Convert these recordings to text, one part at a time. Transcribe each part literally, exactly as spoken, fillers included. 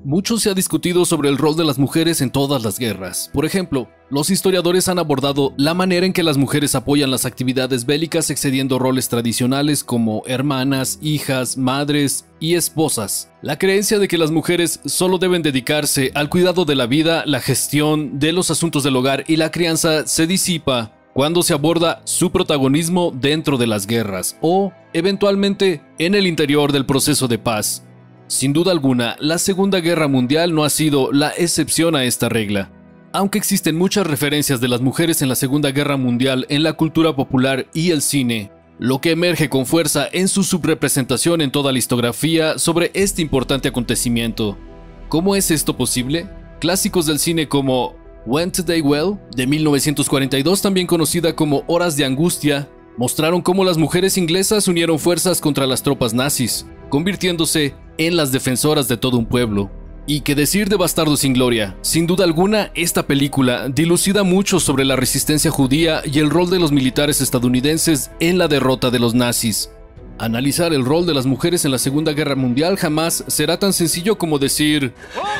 Mucho se ha discutido sobre el rol de las mujeres en todas las guerras. Por ejemplo, los historiadores han abordado la manera en que las mujeres apoyan las actividades bélicas excediendo roles tradicionales como hermanas, hijas, madres y esposas. La creencia de que las mujeres solo deben dedicarse al cuidado de la vida, la gestión de los asuntos del hogar y la crianza se disipa cuando se aborda su protagonismo dentro de las guerras o, eventualmente, en el interior del proceso de paz. Sin duda alguna, la Segunda Guerra Mundial no ha sido la excepción a esta regla. Aunque existen muchas referencias de las mujeres en la Segunda Guerra Mundial en la cultura popular y el cine, lo que emerge con fuerza en su subrepresentación en toda la historiografía sobre este importante acontecimiento. ¿Cómo es esto posible? Clásicos del cine como Went They Well, de mil novecientos cuarenta y dos, también conocida como Horas de Angustia, mostraron cómo las mujeres inglesas unieron fuerzas contra las tropas nazis, convirtiéndose en las defensoras de todo un pueblo. Y qué decir de Bastardos sin Gloria. Sin duda alguna, esta película dilucida mucho sobre la resistencia judía y el rol de los militares estadounidenses en la derrota de los nazis. Analizar el rol de las mujeres en la Segunda Guerra Mundial jamás será tan sencillo como decir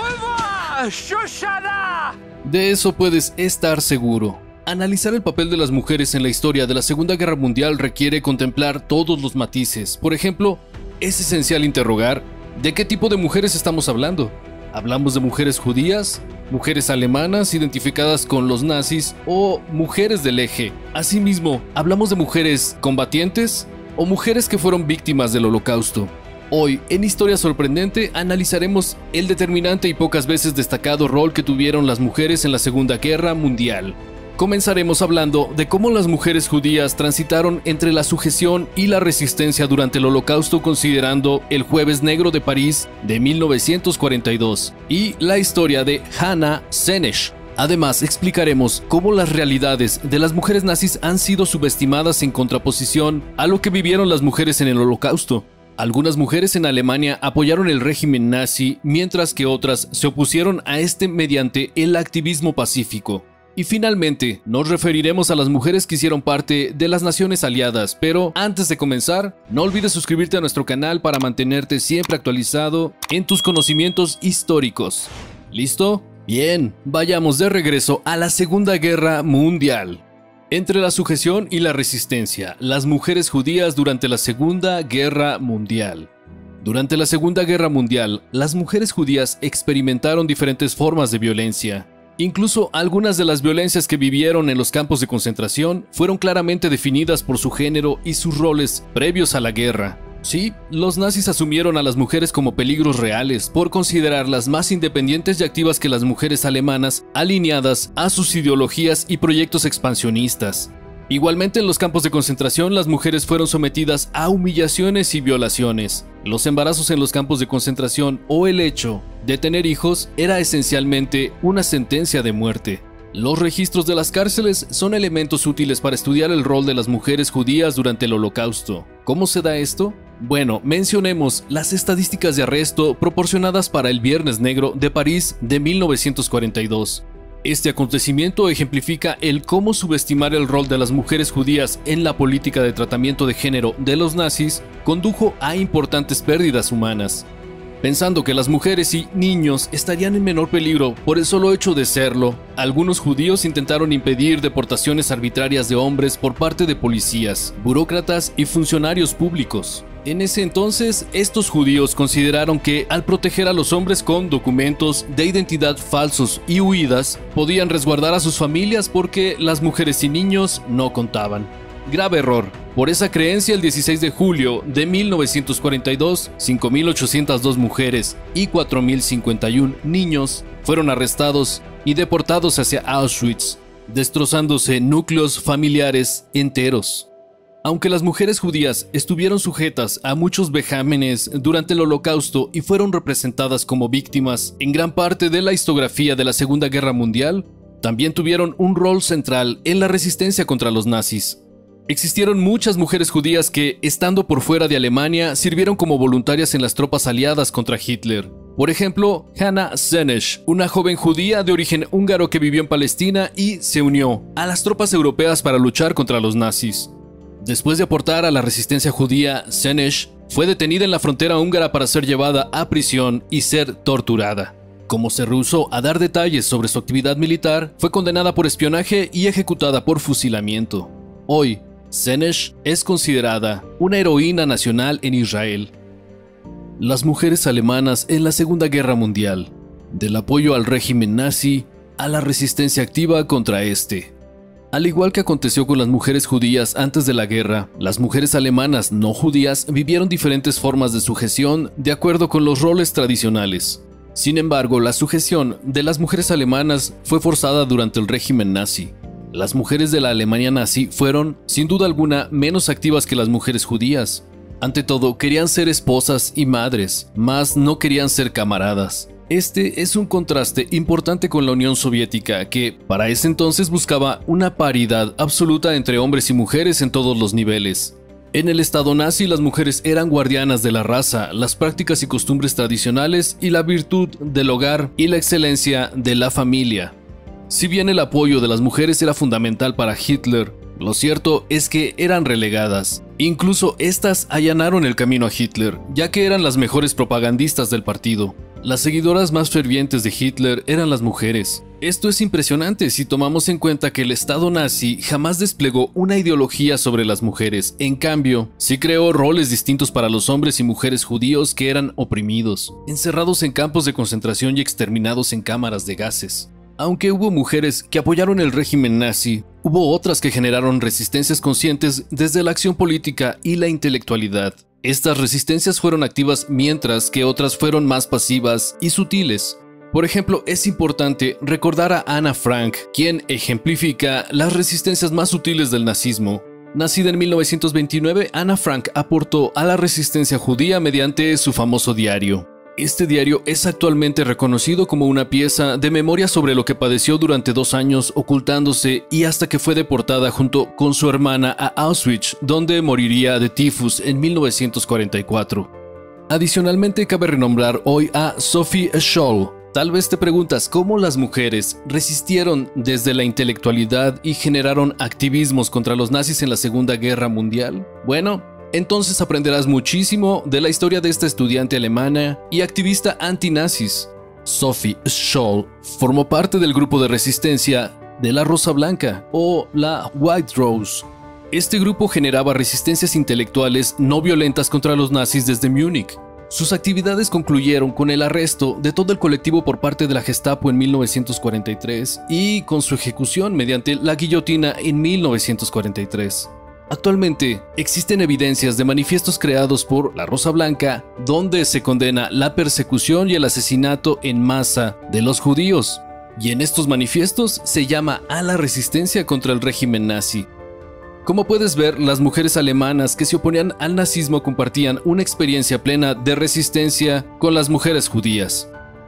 de eso puedes estar seguro. Analizar el papel de las mujeres en la historia de la Segunda Guerra Mundial requiere contemplar todos los matices. Por ejemplo, es esencial interrogar ¿de qué tipo de mujeres estamos hablando? ¿Hablamos de mujeres judías, mujeres alemanas identificadas con los nazis o mujeres del eje? Asimismo, ¿hablamos de mujeres combatientes o mujeres que fueron víctimas del Holocausto? Hoy, en Historia Sorprendente, analizaremos el determinante y pocas veces destacado rol que tuvieron las mujeres en la Segunda Guerra Mundial. Comenzaremos hablando de cómo las mujeres judías transitaron entre la sujeción y la resistencia durante el Holocausto, considerando el Jueves Negro de París de mil novecientos cuarenta y dos y la historia de Hannah Senesh. Además, explicaremos cómo las realidades de las mujeres nazis han sido subestimadas en contraposición a lo que vivieron las mujeres en el Holocausto. Algunas mujeres en Alemania apoyaron el régimen nazi, mientras que otras se opusieron a este mediante el activismo pacífico. Y finalmente, nos referiremos a las mujeres que hicieron parte de las naciones aliadas, pero antes de comenzar, no olvides suscribirte a nuestro canal para mantenerte siempre actualizado en tus conocimientos históricos. ¿Listo? Bien, vayamos de regreso a la Segunda Guerra Mundial. Entre la sujeción y la resistencia, las mujeres judías durante la Segunda Guerra Mundial. Durante la Segunda Guerra Mundial, las mujeres judías experimentaron diferentes formas de violencia. Incluso algunas de las violencias que vivieron en los campos de concentración fueron claramente definidas por su género y sus roles previos a la guerra. Sí, los nazis asumieron a las mujeres como peligros reales por considerarlas más independientes y activas que las mujeres alemanas, alineadas a sus ideologías y proyectos expansionistas. Igualmente, en los campos de concentración, las mujeres fueron sometidas a humillaciones y violaciones. Los embarazos en los campos de concentración o el hecho de tener hijos era esencialmente una sentencia de muerte. Los registros de las cárceles son elementos útiles para estudiar el rol de las mujeres judías durante el Holocausto. ¿Cómo se da esto? Bueno, mencionemos las estadísticas de arresto proporcionadas para el Viernes Negro de París de mil novecientos cuarenta y dos. Este acontecimiento ejemplifica el cómo subestimar el rol de las mujeres judías en la política de tratamiento de género de los nazis condujo a importantes pérdidas humanas. Pensando que las mujeres y niños estarían en menor peligro por el solo hecho de serlo, algunos judíos intentaron impedir deportaciones arbitrarias de hombres por parte de policías, burócratas y funcionarios públicos. En ese entonces, estos judíos consideraron que al proteger a los hombres con documentos de identidad falsos y huidas, podían resguardar a sus familias porque las mujeres y niños no contaban. Grave error. Por esa creencia, el dieciséis de julio de mil novecientos cuarenta y dos, cinco mil ochocientas dos mujeres y cuatro mil cincuenta y uno niños fueron arrestados y deportados hacia Auschwitz, destrozándose núcleos familiares enteros. Aunque las mujeres judías estuvieron sujetas a muchos vejámenes durante el Holocausto y fueron representadas como víctimas en gran parte de la historiografía de la Segunda Guerra Mundial, también tuvieron un rol central en la resistencia contra los nazis. Existieron muchas mujeres judías que, estando por fuera de Alemania, sirvieron como voluntarias en las tropas aliadas contra Hitler. Por ejemplo, Hannah Senesh, una joven judía de origen húngaro que vivió en Palestina y se unió a las tropas europeas para luchar contra los nazis. Después de aportar a la resistencia judía, Senesh fue detenida en la frontera húngara para ser llevada a prisión y ser torturada. Como se rehusó a dar detalles sobre su actividad militar, fue condenada por espionaje y ejecutada por fusilamiento. Hoy, Senesh es considerada una heroína nacional en Israel. Las mujeres alemanas en la Segunda Guerra Mundial, del apoyo al régimen nazi a la resistencia activa contra este. Al igual que aconteció con las mujeres judías antes de la guerra, las mujeres alemanas no judías vivieron diferentes formas de sujeción de acuerdo con los roles tradicionales. Sin embargo, la sujeción de las mujeres alemanas fue forzada durante el régimen nazi. Las mujeres de la Alemania nazi fueron, sin duda alguna, menos activas que las mujeres judías. Ante todo, querían ser esposas y madres, mas no querían ser camaradas. Este es un contraste importante con la Unión Soviética, que para ese entonces buscaba una paridad absoluta entre hombres y mujeres en todos los niveles. En el Estado nazi, las mujeres eran guardianas de la raza, las prácticas y costumbres tradicionales y la virtud del hogar y la excelencia de la familia. Si bien el apoyo de las mujeres era fundamental para Hitler, lo cierto es que eran relegadas. Incluso estas allanaron el camino a Hitler, ya que eran las mejores propagandistas del partido. Las seguidoras más fervientes de Hitler eran las mujeres. Esto es impresionante si tomamos en cuenta que el Estado nazi jamás desplegó una ideología sobre las mujeres. En cambio, sí creó roles distintos para los hombres y mujeres judíos que eran oprimidos, encerrados en campos de concentración y exterminados en cámaras de gases. Aunque hubo mujeres que apoyaron el régimen nazi, hubo otras que generaron resistencias conscientes desde la acción política y la intelectualidad. Estas resistencias fueron activas mientras que otras fueron más pasivas y sutiles. Por ejemplo, es importante recordar a Anna Frank, quien ejemplifica las resistencias más sutiles del nazismo. Nacida en mil novecientos veintinueve, Anna Frank aportó a la resistencia judía mediante su famoso diario. Este diario es actualmente reconocido como una pieza de memoria sobre lo que padeció durante dos años ocultándose y hasta que fue deportada junto con su hermana a Auschwitz, donde moriría de tifus en mil novecientos cuarenta y cuatro. Adicionalmente, cabe renombrar hoy a Sophie Scholl. Tal vez te preguntas cómo las mujeres resistieron desde la intelectualidad y generaron activismos contra los nazis en la Segunda Guerra Mundial. Bueno, entonces aprenderás muchísimo de la historia de esta estudiante alemana y activista antinazis. Sophie Scholl formó parte del grupo de resistencia de la Rosa Blanca o la White Rose. Este grupo generaba resistencias intelectuales no violentas contra los nazis desde Múnich. Sus actividades concluyeron con el arresto de todo el colectivo por parte de la Gestapo en mil novecientos cuarenta y tres y con su ejecución mediante la guillotina en mil novecientos cuarenta y tres. Actualmente, existen evidencias de manifiestos creados por la Rosa Blanca donde se condena la persecución y el asesinato en masa de los judíos, y en estos manifiestos se llama a la resistencia contra el régimen nazi. Como puedes ver, las mujeres alemanas que se oponían al nazismo compartían una experiencia plena de resistencia con las mujeres judías.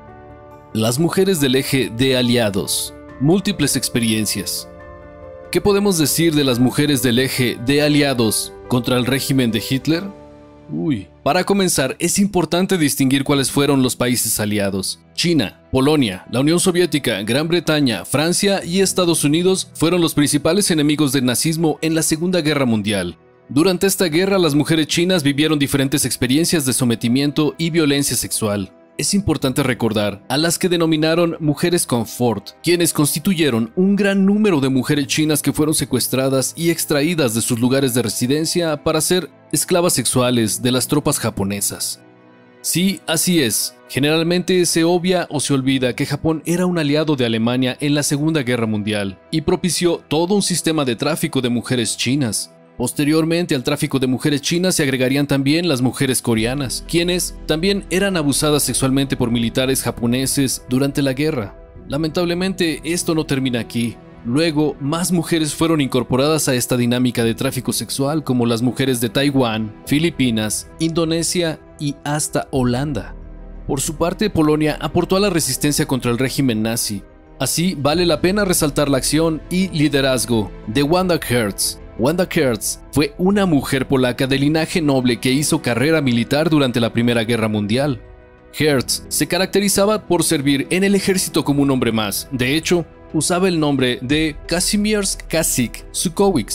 Las mujeres del eje de aliados. Múltiples experiencias. ¿Qué podemos decir de las mujeres del eje de aliados contra el régimen de Hitler? Uy. Para comenzar, es importante distinguir cuáles fueron los países aliados. China, Polonia, la Unión Soviética, Gran Bretaña, Francia y Estados Unidos fueron los principales enemigos del nazismo en la Segunda Guerra Mundial. Durante esta guerra, las mujeres chinas vivieron diferentes experiencias de sometimiento y violencia sexual. Es importante recordar a las que denominaron mujeres confort, quienes constituyeron un gran número de mujeres chinas que fueron secuestradas y extraídas de sus lugares de residencia para ser esclavas sexuales de las tropas japonesas. Sí, así es. Generalmente se obvia o se olvida que Japón era un aliado de Alemania en la Segunda Guerra Mundial y propició todo un sistema de tráfico de mujeres chinas. Posteriormente al tráfico de mujeres chinas se agregarían también las mujeres coreanas, quienes también eran abusadas sexualmente por militares japoneses durante la guerra. Lamentablemente esto no termina aquí. Luego, más mujeres fueron incorporadas a esta dinámica de tráfico sexual, como las mujeres de Taiwán, Filipinas, Indonesia y hasta Holanda. Por su parte, Polonia aportó a la resistencia contra el régimen nazi. Así, vale la pena resaltar la acción y liderazgo de Wanda Hertz. Wanda Hertz fue una mujer polaca de linaje noble que hizo carrera militar durante la Primera Guerra Mundial. Hertz se caracterizaba por servir en el ejército como un hombre más. De hecho, usaba el nombre de Kazimierz Kasik Suchowicz.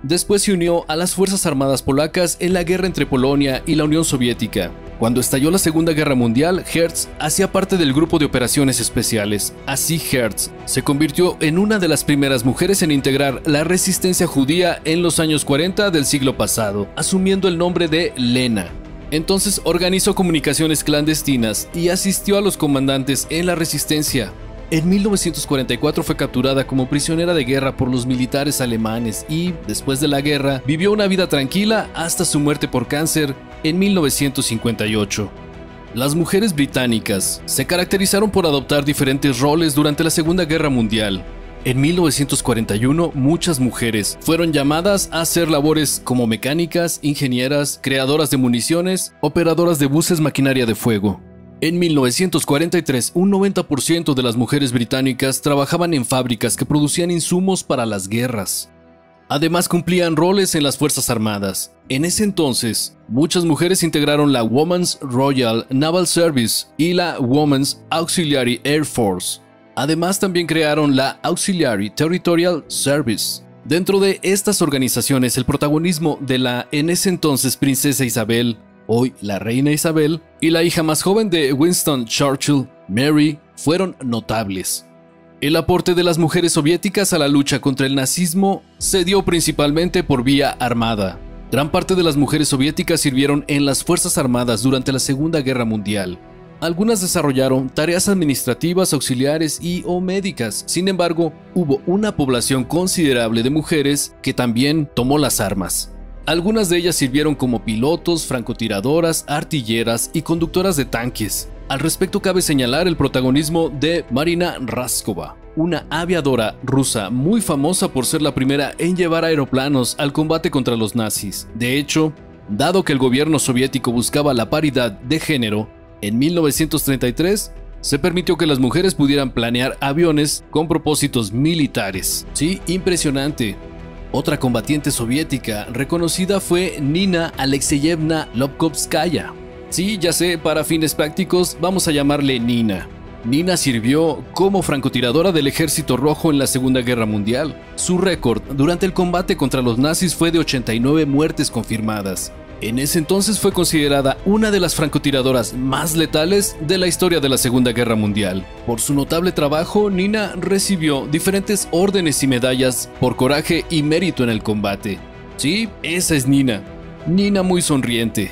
Después se unió a las Fuerzas Armadas polacas en la guerra entre Polonia y la Unión Soviética. Cuando estalló la Segunda Guerra Mundial, Herz hacía parte del grupo de operaciones especiales. Así, Herz se convirtió en una de las primeras mujeres en integrar la resistencia judía en los años cuarenta del siglo pasado, asumiendo el nombre de Lena. Entonces organizó comunicaciones clandestinas y asistió a los comandantes en la resistencia. En mil novecientos cuarenta y cuatro fue capturada como prisionera de guerra por los militares alemanes y, después de la guerra, vivió una vida tranquila hasta su muerte por cáncer en mil novecientos cincuenta y ocho. Las mujeres británicas se caracterizaron por adoptar diferentes roles durante la Segunda Guerra Mundial. En mil novecientos cuarenta y uno, muchas mujeres fueron llamadas a hacer labores como mecánicas, ingenieras, creadoras de municiones, operadoras de buses, maquinaria de fuego. En mil novecientos cuarenta y tres, un noventa por ciento de las mujeres británicas trabajaban en fábricas que producían insumos para las guerras. Además, cumplían roles en las Fuerzas Armadas. En ese entonces, muchas mujeres integraron la Women's Royal Naval Service y la Women's Auxiliary Air Force. Además, también crearon la Auxiliary Territorial Service. Dentro de estas organizaciones, el protagonismo de la en ese entonces princesa Isabel, hoy la reina Isabel, y la hija más joven de Winston Churchill, Mary, fueron notables. El aporte de las mujeres soviéticas a la lucha contra el nazismo se dio principalmente por vía armada. Gran parte de las mujeres soviéticas sirvieron en las Fuerzas Armadas durante la Segunda Guerra Mundial. Algunas desarrollaron tareas administrativas, auxiliares y o médicas. Sin embargo, hubo una población considerable de mujeres que también tomó las armas. Algunas de ellas sirvieron como pilotos, francotiradoras, artilleras y conductoras de tanques. Al respecto cabe señalar el protagonismo de Marina Raskova, una aviadora rusa muy famosa por ser la primera en llevar aeroplanos al combate contra los nazis. De hecho, dado que el gobierno soviético buscaba la paridad de género, en mil novecientos treinta y tres se permitió que las mujeres pudieran planear aviones con propósitos militares. Sí, impresionante. Otra combatiente soviética reconocida fue Nina Alexeyevna Lobkovskaya. Sí, ya sé, para fines prácticos vamos a llamarle Nina. Nina sirvió como francotiradora del Ejército Rojo en la Segunda Guerra Mundial. Su récord durante el combate contra los nazis fue de ochenta y nueve muertes confirmadas. En ese entonces fue considerada una de las francotiradoras más letales de la historia de la Segunda Guerra Mundial. Por su notable trabajo, Nina recibió diferentes órdenes y medallas por coraje y mérito en el combate. Sí, esa es Nina. Nina muy sonriente.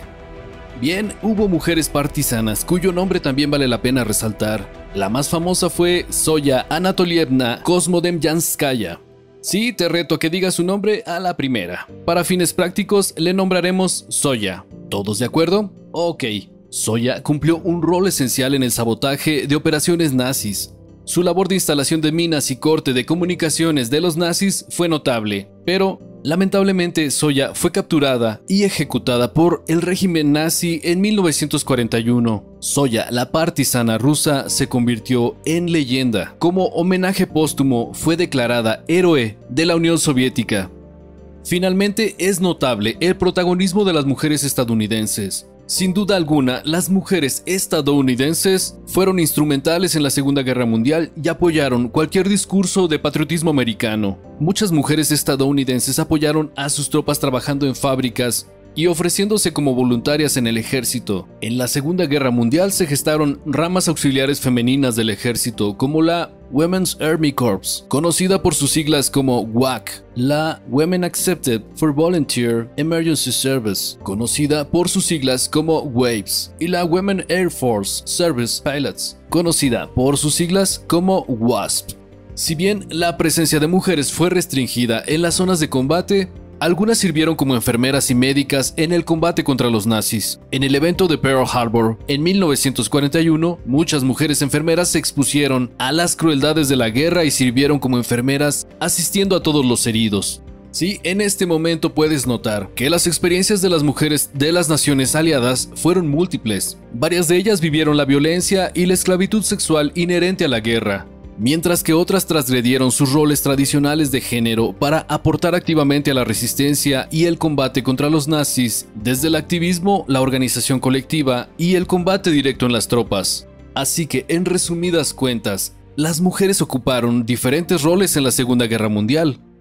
Bien, hubo mujeres partisanas cuyo nombre también vale la pena resaltar. La más famosa fue Zoya Anatolievna Kosmodemyanskaya. Sí, te reto a que digas su nombre a la primera. Para fines prácticos le nombraremos Zoya. ¿Todos de acuerdo? Ok. Zoya cumplió un rol esencial en el sabotaje de operaciones nazis. Su labor de instalación de minas y corte de comunicaciones de los nazis fue notable, pero lamentablemente Zoya fue capturada y ejecutada por el régimen nazi en mil novecientos cuarenta y uno. Zoya, la partisana rusa, se convirtió en leyenda. Como homenaje póstumo fue declarada héroe de la Unión Soviética. Finalmente, es notable el protagonismo de las mujeres estadounidenses. Sin duda alguna, las mujeres estadounidenses fueron instrumentales en la Segunda Guerra Mundial y apoyaron cualquier discurso de patriotismo americano. Muchas mujeres estadounidenses apoyaron a sus tropas trabajando en fábricas y ofreciéndose como voluntarias en el ejército. En la Segunda Guerra Mundial se gestaron ramas auxiliares femeninas del ejército, como la Women's Army Corps, conocida por sus siglas como W A C, la Women Accepted for Volunteer Emergency Service, conocida por sus siglas como WAVES, y la Women Air Force Service Pilots, conocida por sus siglas como WASP. Si bien la presencia de mujeres fue restringida en las zonas de combate, algunas sirvieron como enfermeras y médicas en el combate contra los nazis. En el evento de Pearl Harbor, en mil novecientos cuarenta y uno, muchas mujeres enfermeras se expusieron a las crueldades de la guerra y sirvieron como enfermeras asistiendo a todos los heridos. Sí, en este momento puedes notar que las experiencias de las mujeres de las naciones aliadas fueron múltiples. Varias de ellas vivieron la violencia y la esclavitud sexual inherente a la guerra, mientras que otras transgredieron sus roles tradicionales de género para aportar activamente a la resistencia y el combate contra los nazis, desde el activismo, la organización colectiva y el combate directo en las tropas. Así que, en resumidas cuentas, las mujeres ocuparon diferentes roles en la Segunda Guerra Mundial.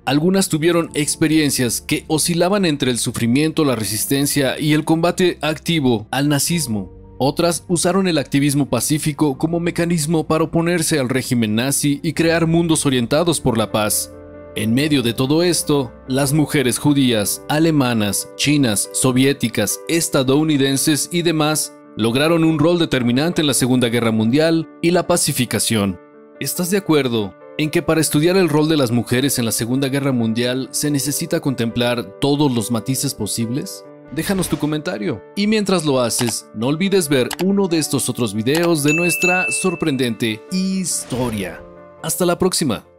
Algunas tuvieron experiencias que oscilaban entre el sufrimiento, la resistencia y el combate activo al nazismo. Otras usaron el activismo pacífico como mecanismo para oponerse al régimen nazi y crear mundos orientados por la paz. En medio de todo esto, las mujeres judías, alemanas, chinas, soviéticas, estadounidenses y demás lograron un rol determinante en la Segunda Guerra Mundial y la pacificación. ¿Estás de acuerdo en que para estudiar el rol de las mujeres en la Segunda Guerra Mundial se necesita contemplar todos los matices posibles? Déjanos tu comentario. Y mientras lo haces, no olvides ver uno de estos otros videos de nuestra sorprendente historia. Hasta la próxima.